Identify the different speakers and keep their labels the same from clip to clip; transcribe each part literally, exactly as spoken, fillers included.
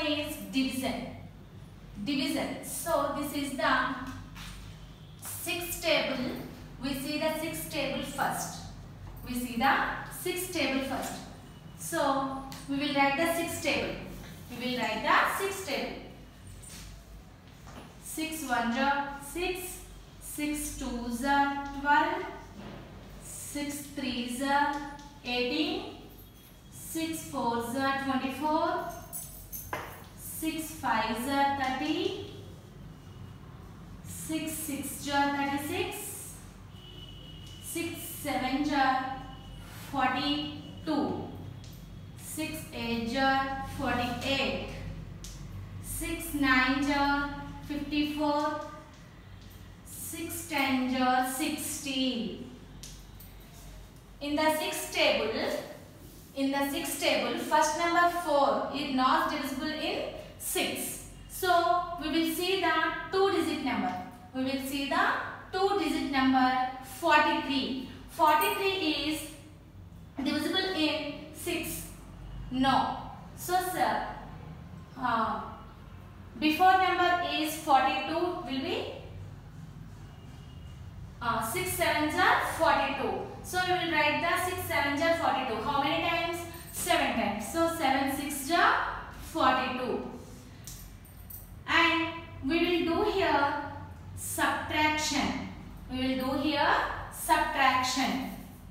Speaker 1: is division. Division. So this is the sixth table. We see the sixth table first. We see the sixth table first. So we will write the sixth table. We will write the sixth table. six ones are six, six twos are twelve, six threes are eighteen, six fours are twenty-four, six fives are thirty, six sixes are thirty-six, six sevens are forty-two, six eights are forty-eight, six nines are fifty-four, six tens are sixty. In the sixth table, in the sixth table, first number four is not divisible in six. So we will see the two-digit number. We will see the two-digit number forty-three. forty-three is divisible in six. No. So sir, uh, before number is forty-two will be uh, six sevens are forty-two. So we will write the six sevens are forty-two. How many times? seven times. So seven sixes are forty-two. And we will do here subtraction. We will do here subtraction.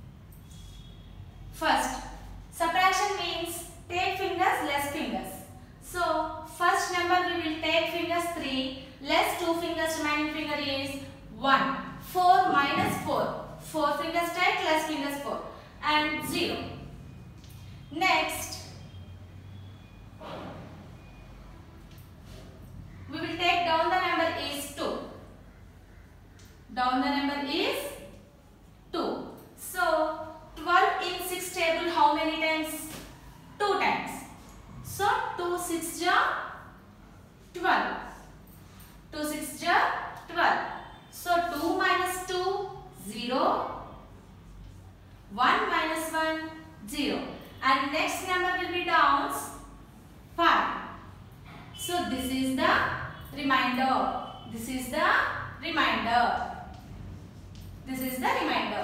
Speaker 1: First, subtraction means take fingers, less fingers. So first number we will take fingers three, less two fingers, remaining finger is one. four minus four. four fingers take, less fingers four. And zero. Next, we will take down the number is two. Down the number is two. So twelve in six table how many times? two times. So two sixes are twelve. two sixes are twelve. So two minus two, zero. one minus one, zero. And next number will be downs, five. So this is the remainder. This is the remainder. This is the remainder.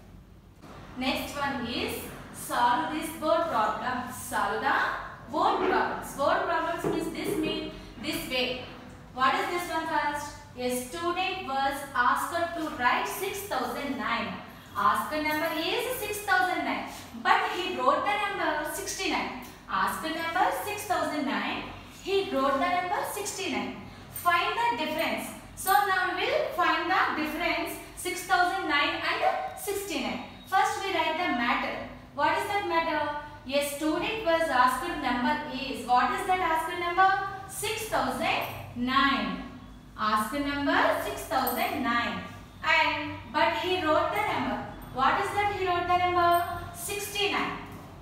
Speaker 1: Next one is solve this board problem. Solve the board problems. Board problems means this mean this way. What is this one first? A student was asked to write six thousand nine. Asked number is six thousand nine. But he wrote the number sixty-nine. Asked number six thousand nine. He wrote the number sixty-nine. Find the difference. So now we will find the difference six thousand nine and sixty-nine. First we write the matter. What is that matter? A student was asked number is. What is that asked number? six thousand nine. Asked number six thousand nine. And but he wrote the number. What is that he wrote the number? sixty-nine.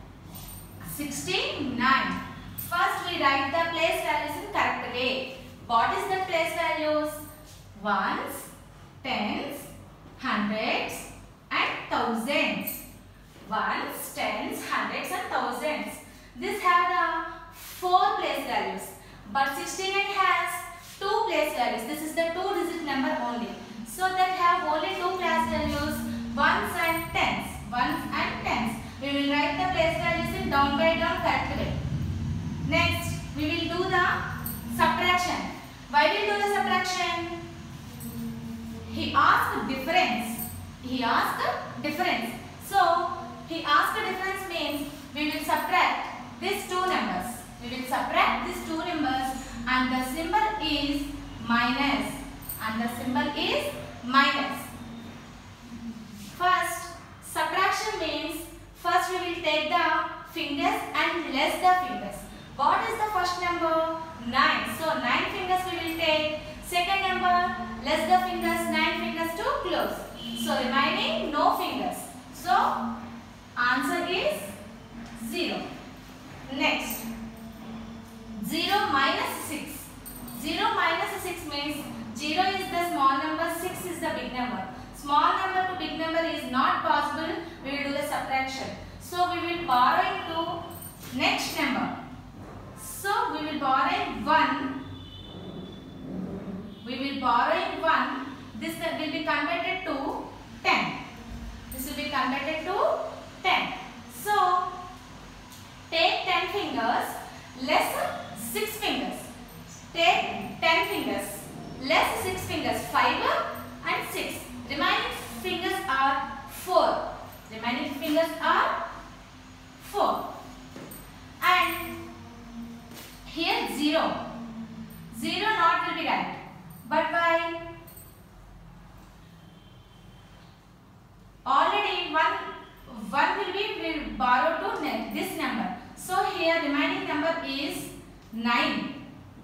Speaker 1: sixty-nine. First we write the place values in correct way. What is the place values? Ones, tens, hundreds and thousands. Ones, tens, hundreds and thousands. This have the four place values. But sixty-nine has two place values. This is the two digit number only. So that have only two place values, ones and tens. Ones and tens. We will write the place values in down by down correct way. Next, we will do the subtraction. Why will we do the subtraction? He asked difference. He asked difference. So, he asked difference means we will subtract these two numbers. We will subtract these two numbers and the symbol is minus. And the symbol is minus. First, subtraction means first we will take the fingers and less the fingers. What is the first number? nine. So nine fingers we will take. Second number, less the fingers, nine fingers to close. So remaining no fingers. So answer is zero. Next, zero minus six. zero minus six means zero is the small number, six is the big number. Small number to big number is not possible. We will do the subtraction. So we will borrow into next number. So we will borrow one, we will borrowing one, this will be converted to ten. This will be converted to ten. So, take ten fingers less six fingers. Take ten fingers less six fingers, five and six. Remaining fingers are four. Remaining fingers are four. And here zero. Zero not will be right. But why? Already one one will be will borrow to this number. So here remaining number is nine.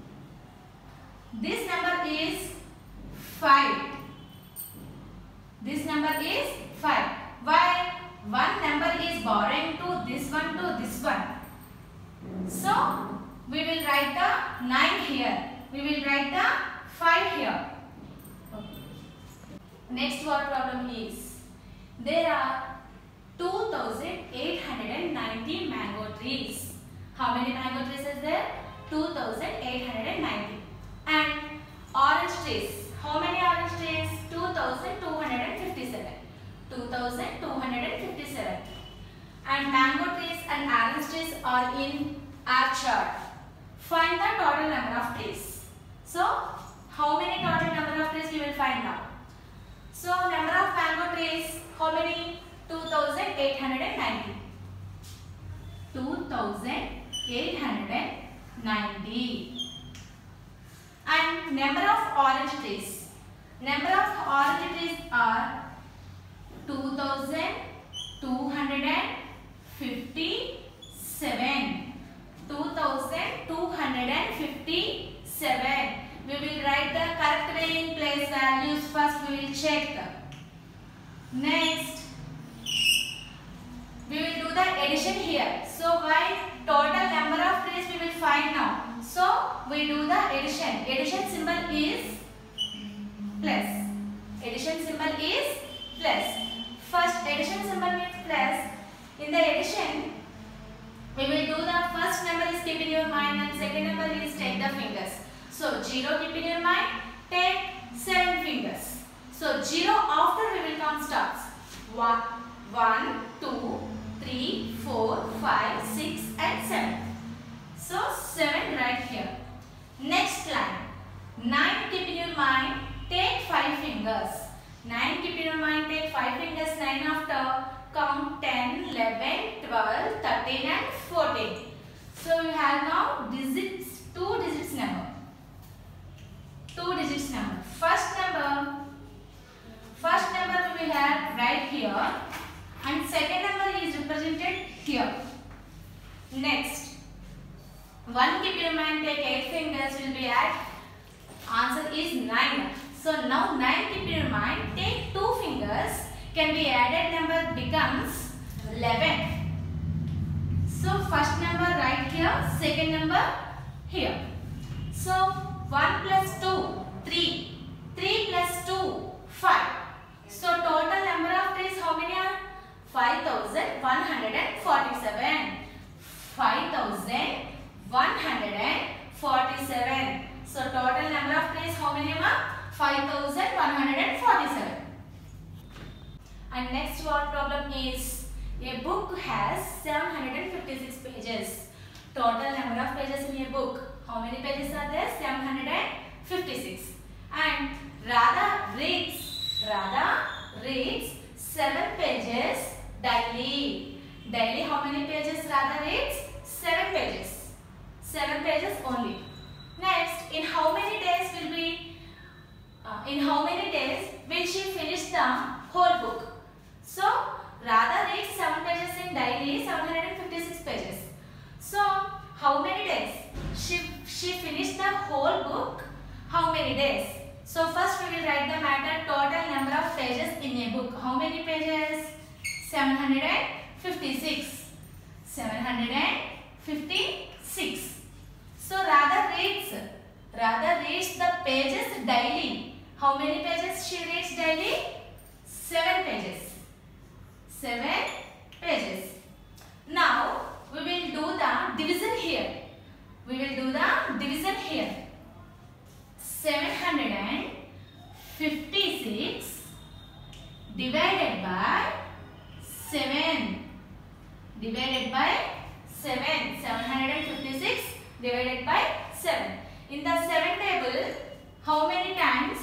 Speaker 1: This number is five. This number is five. Why? One number is borrowing to this one to this one. So we will write the nine here. We will write the five here. Okay. Next word problem is, there are two thousand eight hundred ninety mango trees. How many mango trees is there? two thousand eight hundred ninety. And orange trees. How many orange trees? two thousand two hundred fifty-seven. two thousand two hundred fifty-seven. And mango trees and orange trees are in our chart. Find the total number of trees. So, how many total number of trees you will find now? So, number of mango trees, how many? two thousand eight hundred ninety. two thousand eight hundred ninety. And number of orange trees. Number of orange trees are two thousand two hundred fifty-seven. two thousand two hundred fifty-seven. We will write the correct way in place values. First we will check. Next, we will do the addition here. So why total number of trees we will find now. So we do the addition. Addition symbol is plus. Addition symbol is plus. First addition symbol means plus. In the addition, we will do the first number is keep in your mind and second number is take the fingers. So zero keep in your mind, take seven fingers. So zero after we will count starts. One, one, two, three, four, five, six and seven. So seven right here. Next line. nine keep in your mind, take five fingers. nine keep in your mind, take five fingers. nine after count ten, eleven, twelve, thirteen and fourteen. So we have now digits, two digits number. Two digits number. First number, first number we will have right here and second number is represented here. Next, one keep in mind, take eight fingers will be at, answer is nine. So now nine keep in mind, take two fingers, can be added number becomes eleven. So first number right here, second number here. So one plus two, three. three plus two, five. So total number of trees how many are? five thousand one hundred forty-seven. five thousand one hundred forty-seven. So total number of trees how many are? five thousand one hundred forty-seven. And next word problem is, a book has seven hundred fifty-six pages. Total number of pages in a book. How many pages are there? seven hundred fifty-six. And Radha reads, Radha reads seven pages daily. Daily how many pages Radha reads? seven pages. seven pages only. Next, in how many days will be, uh, in how many days will she finish the whole book? So, Radha reads seven pages in daily, seven hundred fifty-six pages. So, how many days? She, she finished the whole book. How many days? So, first we will write the matter total number of pages in a book. How many pages? seven hundred fifty-six. seven hundred fifty-six. So, Radha reads, Radha reads the pages daily. How many pages she reads daily? seven pages. seven pages. Now, we will do the division here. We will do the division here. seven hundred fifty-six divided by seven. Divided by seven. seven hundred fifty-six divided by seven. In the seven table, how many times?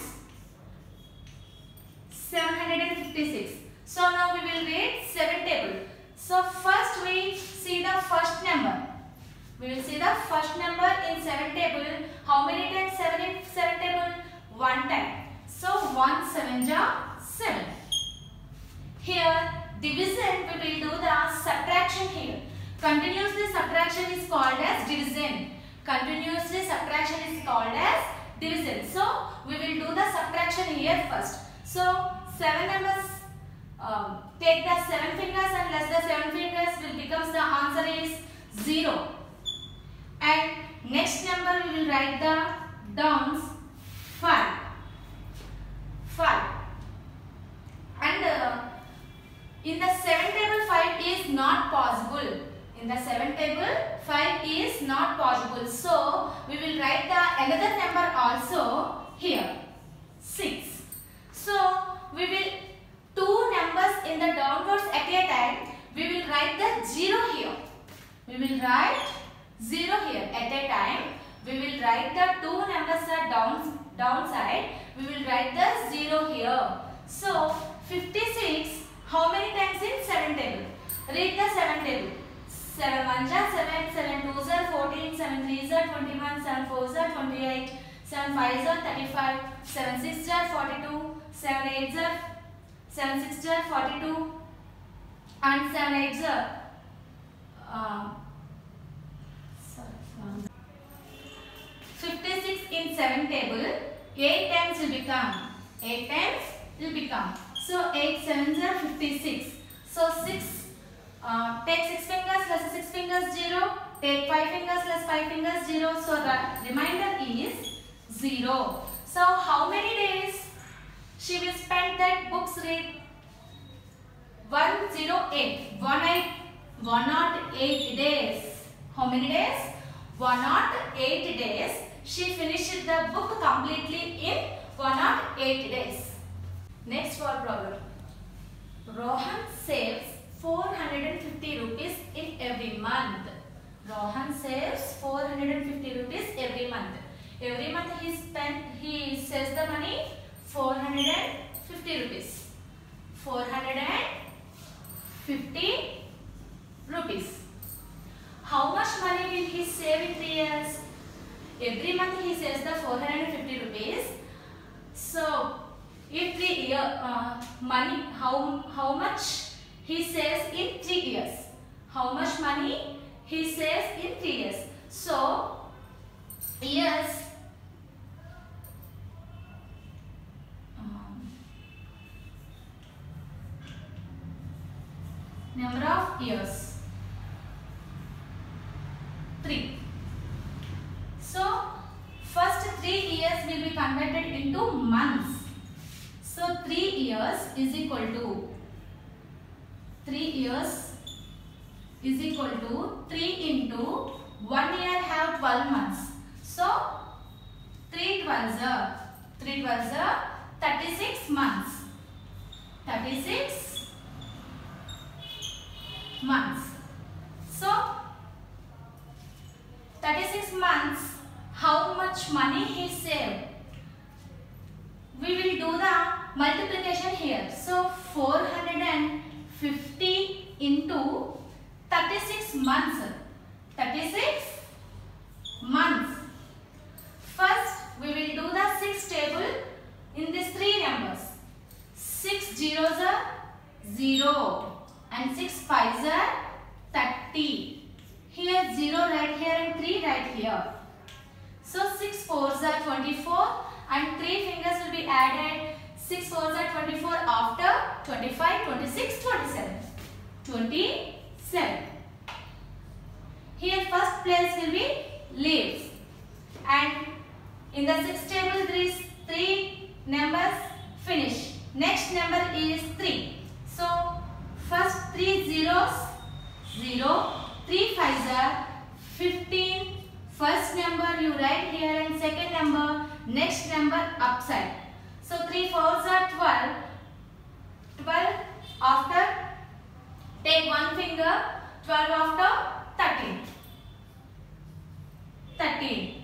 Speaker 1: seven hundred fifty-six. So now we will read seven table. So first we see the first number. We will see the first number in seven table. How many times seven in seven table? One time. So one seven ja seven. Here division we will do the subtraction here. Continuously subtraction is called as division. Continuously subtraction is called as division. So we will do the subtraction here first. So seven numbers, um, take the seven fingers and less the seven fingers will becomes the answer is zero. And next number we will write the downs five. five. And uh, in the seven table five is not possible. In the seven table five is not possible. So we will write the another number also here. six. So we will two numbers in the downwards at a time. We will write the zero here. We will write zero here at a time. We will write the two numbers are down downside. We will write the zero here. So fifty-six. How many times in seven table? Read the seven table. seven ones are seven, seven twos are fourteen, seven threes are twenty-one, seven fours are twenty-eight, seven fives are thirty-five, seven sixes are forty-two, seven eights are seven sixes are forty-two, and seven eights are uh, fifty-six in seven table. eight times will become eight times will become. So eight sevens are fifty-six. So six. Uh, take six fingers less six fingers zero. Take five fingers less five fingers zero. So the remainder is zero. So how many days she will spend that books read? one hundred eight. one hundred eight days. How many days? one hundred eight days. She finished the book completely in one hundred eight days. Next for problem. Rohan saves four hundred fifty rupees in every month. Rohan saves four hundred fifty rupees every month. Every month he spend he saves the money four hundred fifty rupees. four hundred fifty rupees. How much money will he save in three years? Every month he saves the four hundred fifty rupees. So if three year uh, money, how how much he saves in three years? How much money he saves in three years? So years, um, number of years, three. So first three years will be converted into months. So three years is equal to three years is equal to three into one year have twelve months. So three twelves are three twelves are thirty-six months. thirty-six months. So thirty-six months, how much money he saved? We will do the multiplication here. So four hundred fifty into thirty-six months. thirty-six months. First we will do the six table in these three numbers. six zeros are zero and six fives are thirty. Here zero right here and three right here. So six fours are twenty-four and three fingers will be added. six fours are twenty-four after twenty-five, twenty-six, twenty-seven. twenty-seven. Here first place will be leaves. And in the sixth table there is three numbers finish. Next number is three. So first three zeros, zero. three fives are fifteen, First number you write here and second number, next number upside. So three fours are twelve. twelve after, take one finger, twelve after thirteen. thirteen.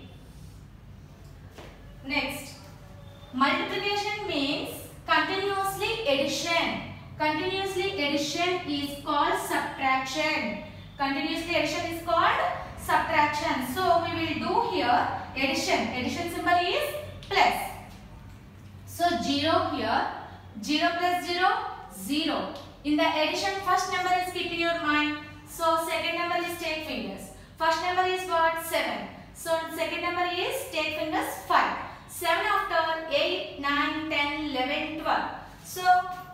Speaker 1: Next, multiplication means continuously addition. Continuously addition is called subtraction. Continuously addition is called subtraction. So we will do here addition. Addition symbol is plus. So zero here. zero plus zero, zero. In the addition, first number is keep in your mind. So second number is take fingers. First number is what? seven. So second number is take fingers five. seven after eight, nine, ten, eleven, twelve. So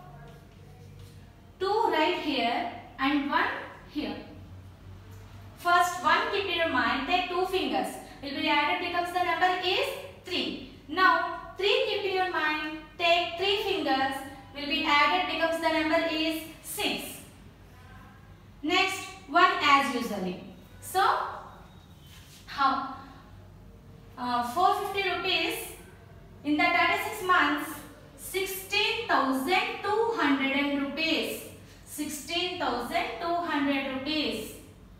Speaker 1: two right here and one here. First one keep in your mind, take two fingers. Will be added becomes the number is three. Now three keep in your mind, take three fingers. Will be added becomes the number is six. Next one as usually. So how? Uh, four hundred fifty rupees in the thirty-six months, sixteen thousand two hundred rupees. sixteen thousand two hundred rupees.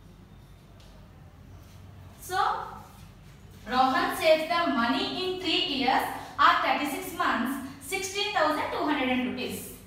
Speaker 1: So Rohan saves the money in three years or thirty-six months, sixteen thousand two hundred rupees.